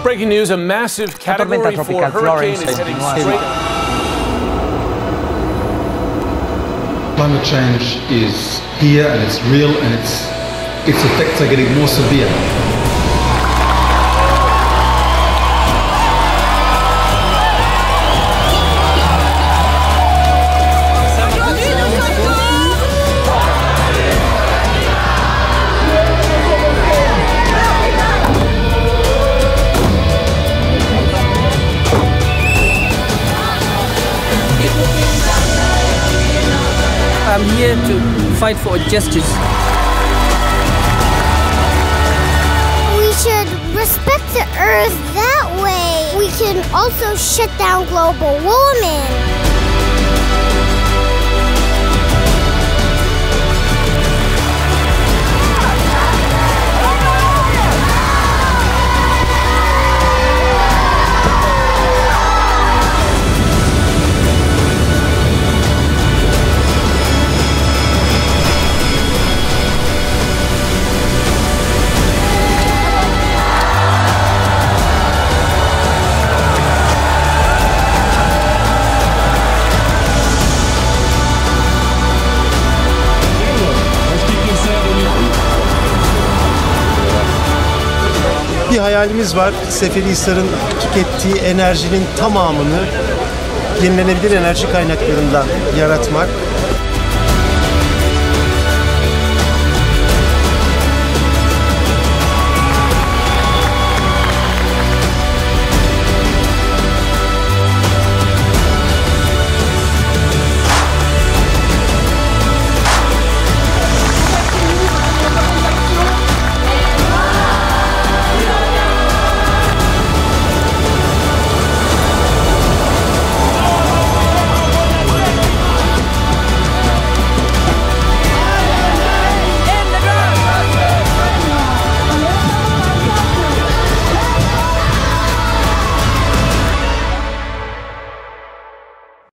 Breaking news, a massive Category 4 hurricane is heading straight. Climate change is here and it's real and its effects are getting more severe. I'm here to fight for justice. We should respect the earth that way. We can also shut down global warming. Bir hayalimiz var. Seferihisar'ın tükettiği enerjinin tamamını yenilenebilir enerji kaynaklarından yaratmak.